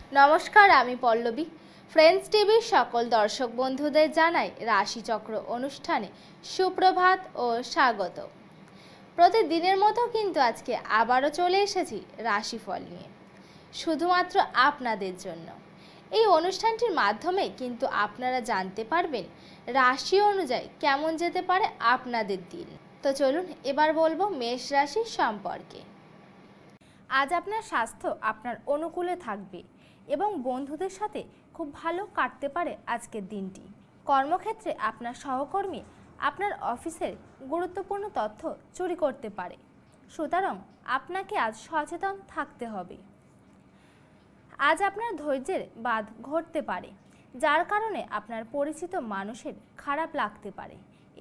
নমস্কার, আমি পল্লবী। ফ্রেন্ডস টিভির সকল দর্শক বন্ধুদের জানাই রাশিচক্র অনুষ্ঠানে সুপ্রভাত ও স্বাগত। প্রতিদিনের মতো কিন্তু আজকে আবারও চলে এসেছি রাশিফল নিয়ে, শুধুমাত্র আপনাদের জন্য। এই অনুষ্ঠানটির মাধ্যমে কিন্তু আপনারা জানতে পারবেন রাশি অনুযায়ী কেমন যেতে পারে আপনাদের দিন। তো চলুন এবার বলবো মেষ রাশির সম্পর্কে। আজ আপনার স্বাস্থ্য আপনার অনুকূলে থাকবে এবং বন্ধুদের সাথে খুব ভালো কাটতে পারে আজকের দিনটি। কর্মক্ষেত্রে আপনার সহকর্মী আপনার অফিসের গুরুত্বপূর্ণ তথ্য চুরি করতে পারে, সুতরাং আপনাকে আজ সচেতন থাকতে হবে। আজ আপনার ধৈর্যের বাঁধ ঘটতে পারে, যার কারণে আপনার পরিচিত মানুষের খারাপ লাগতে পারে।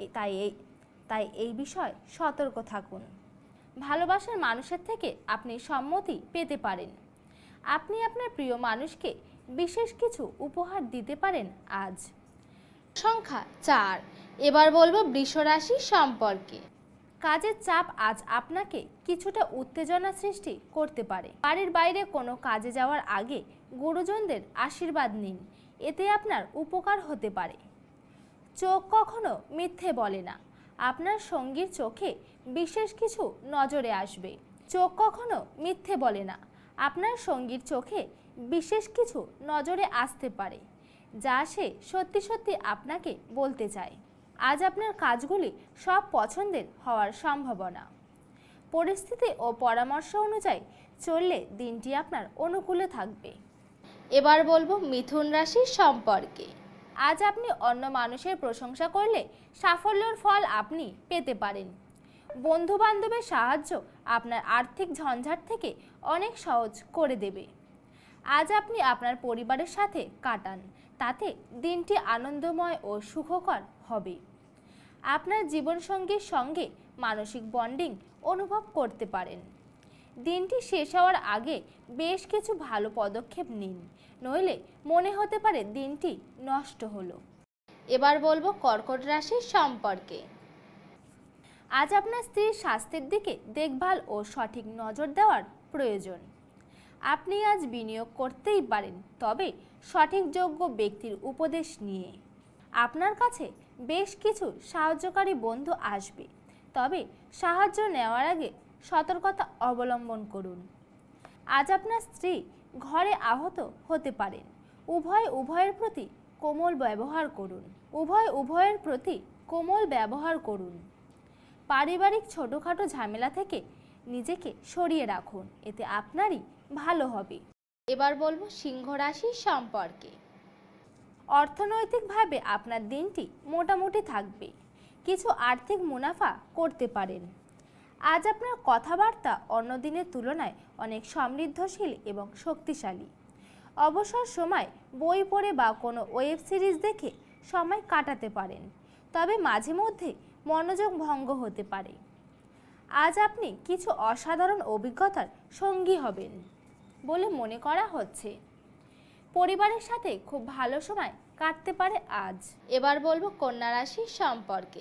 তাই এই বিষয়ে সতর্ক থাকুন। ভালোবাসার মানুষের থেকে আপনি সম্মতি পেতে পারেন। আপনি আপনার প্রিয় মানুষকে বিশেষ কিছু উপহার দিতে পারেন আজ। সংখ্যা 4। এবার বলবো বৃষ রাশি সম্পর্কে। কাজের চাপ আজ আপনাকে কিছুটা উত্তেজনা সৃষ্টি করতে পারে। বাড়ির বাইরে কোনো কাজে যাওয়ার আগে গুরুজনদের আশীর্বাদ নিন, এতে আপনার উপকার হতে পারে। চোখ কখনো মিথ্যে বলে না, আপনার সঙ্গীর চোখে বিশেষ কিছু নজরে আসবে। চোখ কখনো মিথ্যে বলে না, আপনার সঙ্গীর চোখে বিশেষ কিছু নজরে আসতে পারে, যা সে সত্যি সত্যি আপনাকে বলতে চায়। আজ আপনার কাজগুলি সব পছন্দের হওয়ার সম্ভাবনা। পরিস্থিতি ও পরামর্শ অনুযায়ী চললে দিনটি আপনার অনুকূলে থাকবে। এবার বলবো মিথুন রাশির সম্পর্কে। আজ আপনি অন্য মানুষের প্রশংসা করলে সাফল্যের ফল আপনি পেতে পারেন। বন্ধু বান্ধবের সাহায্য আপনার আর্থিক ঝঞ্ঝাট থেকে অনেক সহজ করে দেবে। আজ আপনি আপনার পরিবারের সাথে কাটান, তাতে দিনটি আনন্দময় ও সুখকর হবে। আপনার জীবনসঙ্গীর সঙ্গে মানসিক বন্ডিং অনুভব করতে পারেন। দিনটি শেষ হওয়ার আগে বেশ কিছু ভালো পদক্ষেপ নিন, নইলে মনে হতে পারে দিনটি নষ্ট হলো। এবার বলবো কর্কট রাশির সম্পর্কে। আজ আপনার স্ত্রীর স্বাস্থ্যের দিকে দেখভাল ও সঠিক নজর দেওয়ার প্রয়োজন। আপনি আজ বিনিয়োগ করতেই পারেন, তবে সঠিক যোগ্য ব্যক্তির উপদেশ নিয়ে। আপনার কাছে বেশ কিছু সাহায্যকারী বন্ধু আসবে, তবে সাহায্য নেওয়ার আগে সতর্কতা অবলম্বন করুন। আজ আপনার স্ত্রী ঘরে আহত হতে পারেন। উভয়ের প্রতি কোমল ব্যবহার করুন। পারিবারিক ছোটখাটো ঝামেলা থেকে নিজেকে সরিয়ে রাখুন, এতে আপনারই ভালো হবে। এবার বলবো সিংহ রাশির সম্পর্কে। অর্থনৈতিকভাবে আপনার দিনটি মোটামুটি থাকবে, কিছু আর্থিক মুনাফা করতে পারেন। আজ আপনার কথাবার্তা অন্য দিনের তুলনায় অনেক সমৃদ্ধশীল এবং শক্তিশালী। অবসর সময় বই পড়ে বা কোনো ওয়েব সিরিজ দেখে সময় কাটাতে পারেন, তবে মাঝে মধ্যে মনোযোগ ভঙ্গ হতে পারে। আজ আপনি কিছু অসাধারণ অভিজ্ঞতার সঙ্গী হবেন বলে মনে করা হচ্ছে। পরিবারের সাথে খুব ভালো সময় কাটতে পারে আজ। এবার বলবো কন্যা রাশির সম্পর্কে।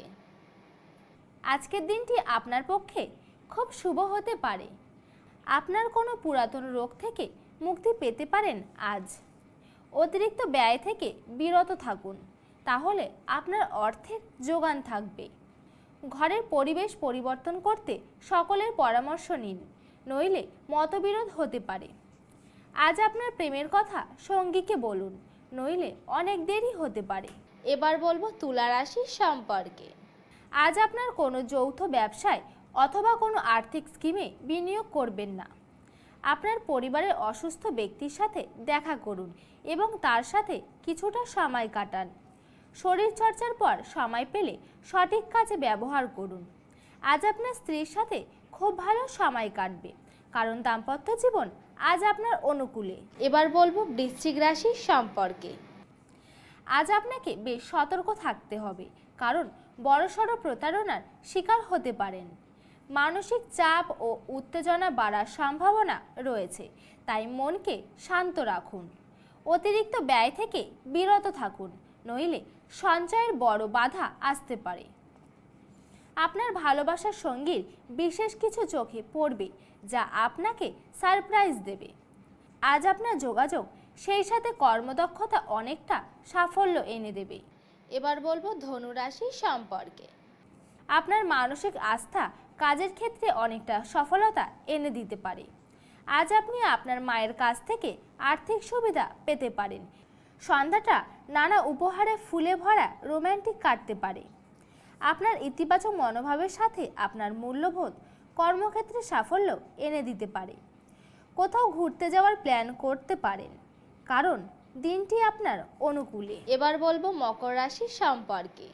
আজকের দিনটি আপনার পক্ষে খুব শুভ হতে পারে। আপনার কোনো পুরাতন রোগ থেকে মুক্তি পেতে পারেন আজ। অতিরিক্ত ব্যয় থেকে বিরত থাকুন, তাহলে আপনার অর্থের যোগান থাকবে। ঘরের পরিবেশ পরিবর্তন করতে সকলের পরামর্শ নিন, নইলে মতবিরোধ হতে পারে। আজ আপনার প্রেমের কথা সঙ্গীকে বলুন, নইলে অনেক দেরি হতে পারে। এবার বলবো তুলা রাশির সম্পর্কে। আজ আপনার কোনো যৌথ ব্যবসায় অথবা কোনো আর্থিক স্কিমে বিনিয়োগ করবেন না। আপনার পরিবারের অসুস্থ ব্যক্তির সাথে দেখা করুন এবং তার সাথে কিছুটা সময় কাটান। শরীরচর্চার পর সময় পেলে সঠিক কাজে ব্যবহার করুন। আজ আপনার স্ত্রীর সাথে খুব ভালো সময় কাটবে, কারণ দাম্পত্য জীবন আজ আপনার অনুকূলে। এবার বলবো বৃশ্চিক রাশির সম্পর্কে। আজ আপনাকে বেশ সতর্ক থাকতে হবে, কারণ বড়সড় প্রতারণার শিকার হতে পারেন। মানসিক চাপ ও উত্তেজনা বাড়ার সম্ভাবনা রয়েছে, তাই মনকে শান্ত রাখুন। অতিরিক্ত ব্যয় থেকে বিরত থাকুন, নইলে সঞ্চয়ের বড় বাধা আসতে পারে। আপনার ভালোবাসার সঙ্গীর বিশেষ কিছু চোখে পড়বে, যা আপনাকে সারপ্রাইজ দেবে। আজ আপনার যোগাযোগ সেই সাথে কর্মদক্ষতা অনেকটা সাফল্য এনে দেবে। এবার বলবো ধনু রাশি সম্পর্কে। আপনার মানসিক আস্থা কাজের ক্ষেত্রে অনেকটা সফলতা এনে দিতে পারে। আজ আপনি আপনার মায়ের কাছ থেকে আর্থিক সুবিধা পেতে পারেন। সন্ধ্যাটা নানা উপহারে ফুলে ভরা রোম্যান্টিক কাটতে পারে। আপনার ইতিবাচক মনোভাবের সাথে আপনার মূল্যবোধ কর্মক্ষেত্রে সাফল্য এনে দিতে পারে। কোথাও ঘুরতে যাওয়ার প্ল্যান করতে পারেন, কারণ দিনটি আপনার অনুকূলে। এবার বলবো মকর রাশি সম্পর্কে।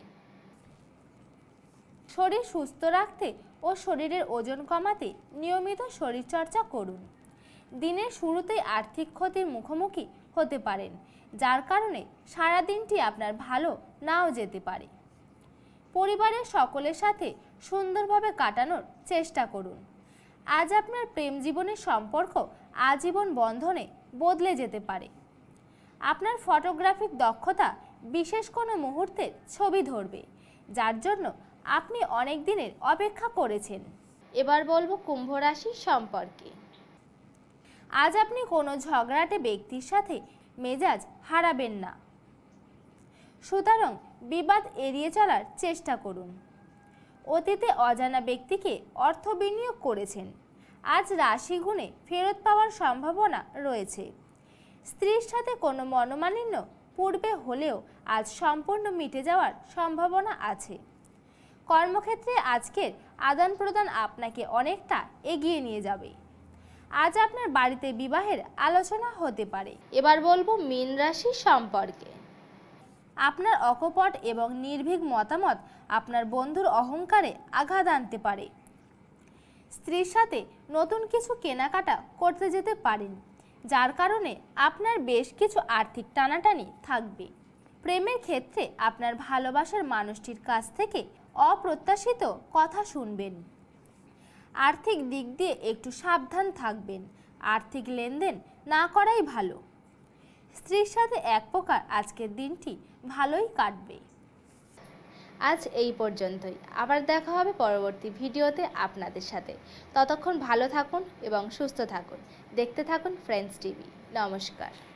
শরীর সুস্থ রাখতে ও শরীরের ওজন কমাতে নিয়মিত শরীরচর্চা করুন। দিনের শুরুতেই আর্থিক ক্ষতির মুখোমুখি হতে পারেন, যার কারণে সারা দিনটি আপনার ভালো নাও যেতে পারে। পরিবারের সকলের সাথে সুন্দরভাবে কাটানোর চেষ্টা করুন। আজ আপনার প্রেম জীবনের সম্পর্ক আজীবন বন্ধনে বদলে যেতে পারে। আপনার ফটোগ্রাফিক দক্ষতা বিশেষ কোনো মুহূর্তের ছবি ধরবে, যার জন্য আপনি অনেক দিনের অপেক্ষা করেছেন। এবার বলবো কুম্ভ রাশি সম্পর্কে। আজ আপনি কোনো ঝগড়াটে ব্যক্তির সাথে মেজাজ হারাবেন না, সুতরাং বিবাদ এড়িয়ে চলার চেষ্টা করুন। অতীতে অজানা ব্যক্তিকে অর্থ বিনিয়োগ করেছেন, আজ রাশি গুণে ফেরত পাওয়ার সম্ভাবনা রয়েছে। স্ত্রীর সাথে কোনো মনোমালিন্য পূর্বে হলেও আজ সম্পূর্ণ মিটে যাওয়ার সম্ভাবনা আছে। কর্মক্ষেত্রে আজকের আদান প্রদান আপনাকে অনেকটা এগিয়ে নিয়ে যাবে। আজ আপনার বাড়িতে বিবাহের আলোচনা হতে পারে। এবার বলবো মীন রাশি সম্পর্কে। আপনার অকপট এবং নির্ভীক মতামত আপনার বন্ধুর অহংকারে আঘাত আনতে পারে। স্ত্রীর সাথে নতুন কিছু কেনাকাটা করতে যেতে পারেন, যার কারণে আপনার বেশ কিছু আর্থিক টানাটানি থাকবে। প্রেমের ক্ষেত্রে আপনার ভালোবাসার মানুষটির কাছ থেকে অপ্রত্যাশিত কথা শুনবেন। আর্থিক দিক দিয়ে একটু সাবধান থাকবেন। আর্থিক লেনদেন না করাই ভালো। স্ত্রীর সাথে এক প্রকার আজকের দিনটি ভালোই কাটবে। আজ এই পর্যন্তই, আবার দেখা হবে পরবর্তী ভিডিওতে আপনাদের সাথে। ততক্ষণ ভালো থাকুন এবং সুস্থ থাকুন। দেখতে থাকুন ফ্রেন্ডস টিভি। নমস্কার।